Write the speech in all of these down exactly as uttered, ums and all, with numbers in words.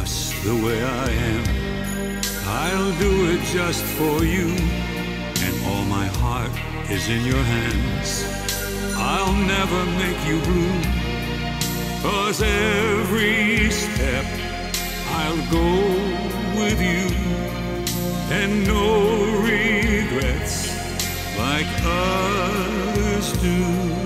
just the way I am. I'll do it just for you, and all my heart is in your hands. I'll never make you blue, 'cause every step I'll go with you, and no regrets like others do.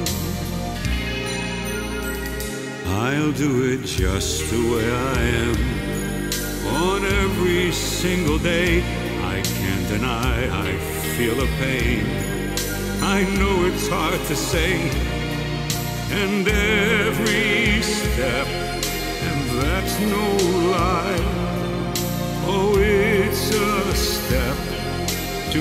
I'll do it just the way I am. On every single day, I can't deny I feel a pain. I know it's hard to say, and every step, and that's no lie. Oh, it's a step to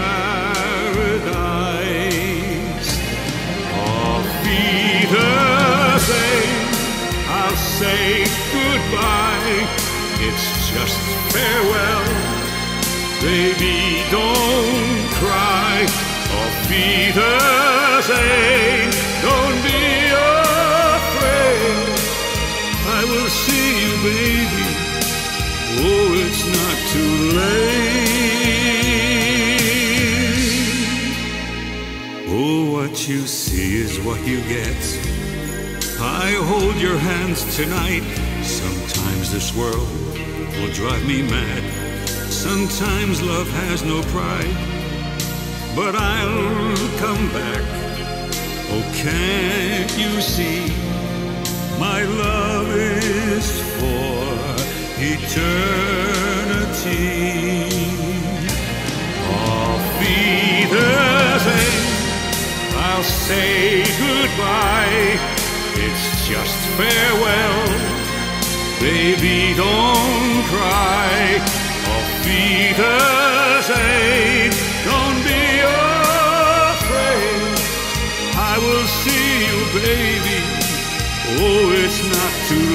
paradise. Auf Wiedersehen, I'll say goodbye. It's just farewell. Baby, don't cry. Auf Wiedersehen, don't be afraid. I will see you, baby. Oh, it's not too late. Oh, what you see is what you get. I hold your hands tonight. Sometimes this world will drive me mad. Sometimes love has no pride, but I'll come back. Oh, can't you see? My love is for eternity. Auf Wiedersehen, I'll say goodbye. It's just farewell. Baby, don't cry. Auf Wiedersehen, don't be afraid. I will see you, baby. Oh, it's not too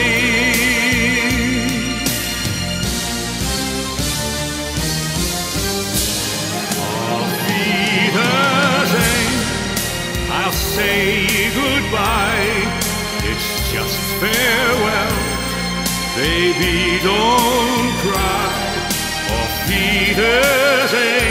late. Auf Wiedersehen, I'll say goodbye. It's just farewell. Baby, don't cry. Auf Wiedersehen.